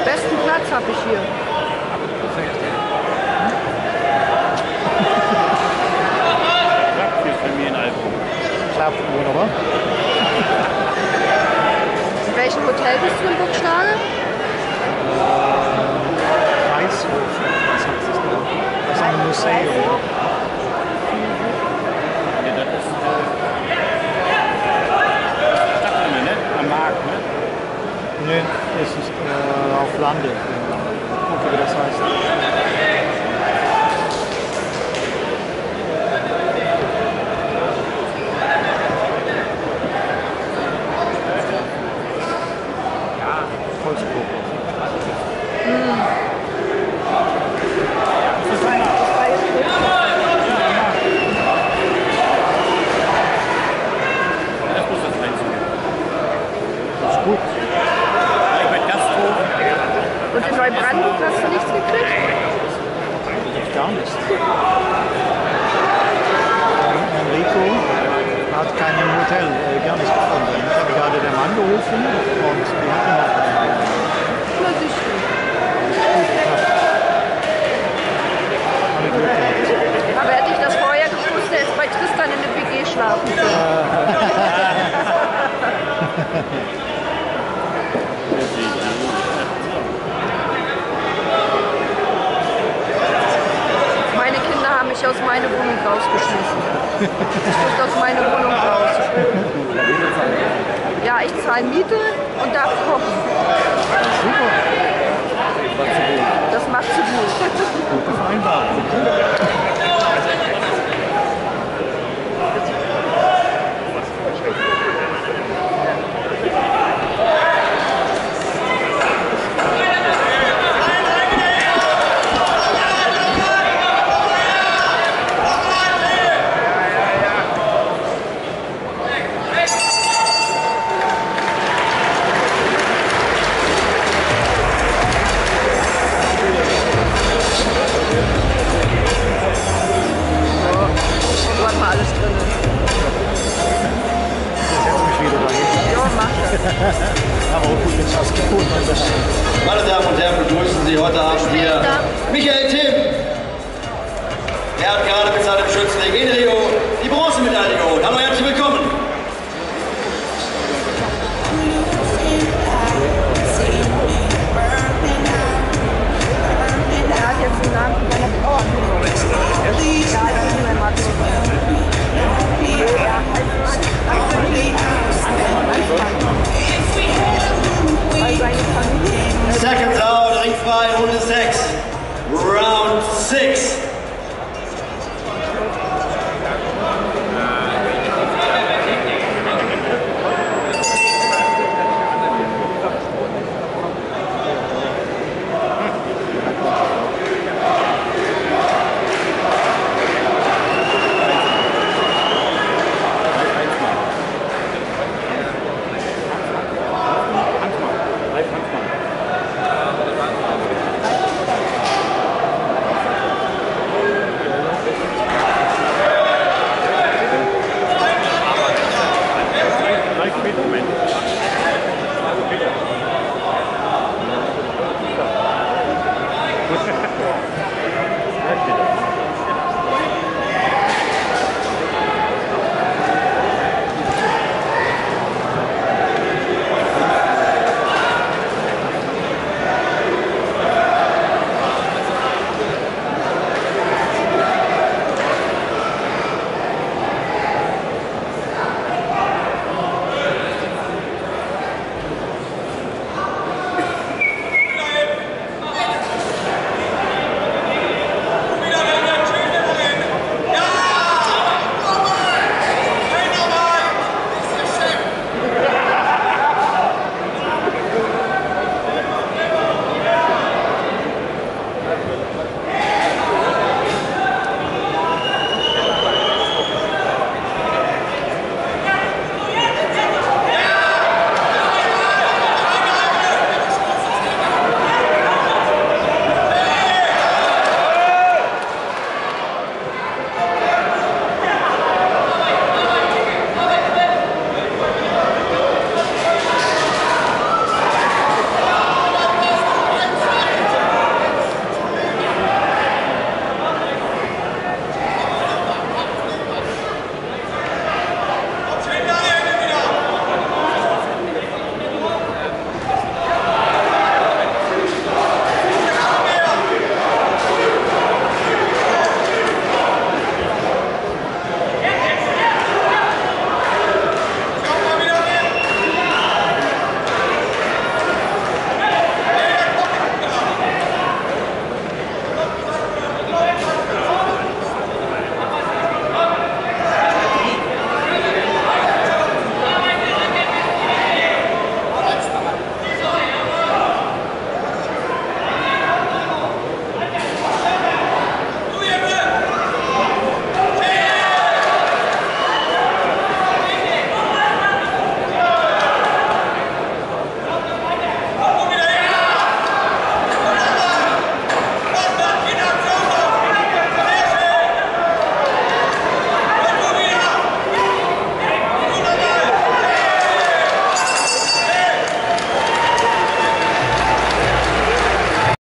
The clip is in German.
Besten Platz habe ich hier. Perfekt. Fürs Familienalbum. Klappt wunderbar. In welchem Hotel bist du in Burgstade? Kreishof. Was heißt das da? Das ist ein Museum. Ja, das ist Stadtrinne, ne? Am Markt, ne? Ne, es ist auf Lande. Guck, wie das heißt. Holzburg. Das muss das einzige. Das ist gut. Ich bin Gasthof. Und in Neubrandenburg hast du nichts gekriegt? Gar nichts. Enrico hat keinen Hotel, gar nichts gefunden. Ich habe gerade den Mann gerufen und die hatten noch Na siehst du. gut geklappt. Alle Glück gehabt. Aber hätte ich das vorher gewusst, der ist bei Tristan in der WG schlafen können. Meine Kinder haben mich aus meiner Wohnung rausgeschmissen. Ich muss aus meiner Wohnung raus. Ja, ich zahle Miete und darf kochen. Super, Das macht sie gut. gute Vereinbarung. Wo hat man alles drin? Ich setze mich wieder dahin. Ja, mach das. Aber auch gut, jetzt hast du gut und das. Meine Damen und Herren, begrüßen Sie heute Abend hier Michael Timm. Er hat gerade mit seinem Schützen